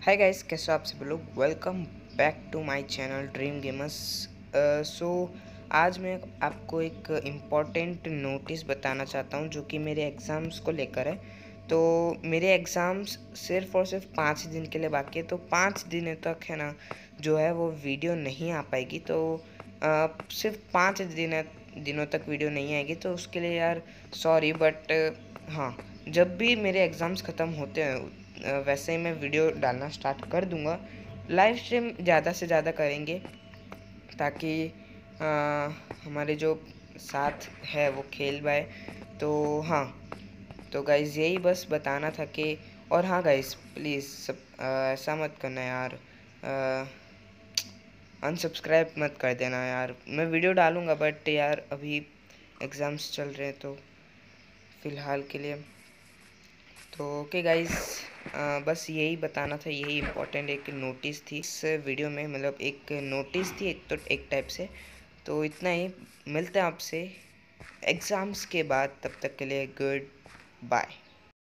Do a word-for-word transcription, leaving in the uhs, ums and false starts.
Hi guys, कैसे हो आप सब लोग। Welcome back to my channel dream gamers. So आज मैं आपको एक इम्पॉर्टेंट नोटिस बताना चाहता हूँ जो कि मेरे एग्ज़ाम्स को लेकर है। तो मेरे एग्ज़ाम्स सिर्फ और सिर्फ पाँच दिन के लिए बाकी है, तो पाँच दिनों तक है ना जो है वो वीडियो नहीं आ पाएगी। तो uh, सिर्फ पाँच दिन दिनों तक वीडियो नहीं आएगी, तो उसके लिए यार सॉरी। बट हाँ, जब भी मेरे एग्ज़ाम्स ख़त्म होते हैं वैसे ही मैं वीडियो डालना स्टार्ट कर दूंगा। लाइव स्ट्रीम ज़्यादा से ज़्यादा करेंगे ताकि आ, हमारे जो साथ है वो खेल पाए। तो हाँ, तो गाइज़ यही बस बताना था कि और हाँ गाइज़, प्लीज़ सब ऐसा मत करना यार, अनसब्सक्राइब मत कर देना यार। मैं वीडियो डालूँगा बट यार अभी एग्ज़ाम्स चल रहे हैं तो फ़िलहाल के लिए तो ओके गाइस, बस यही बताना था। यही इम्पोर्टेंट एक नोटिस थी इस वीडियो में, मतलब एक नोटिस थी एक तो एक टाइप से। तो इतना ही, मिलते हैं आपसे एग्ज़ाम्स के बाद। तब तक के लिए गुड बाय।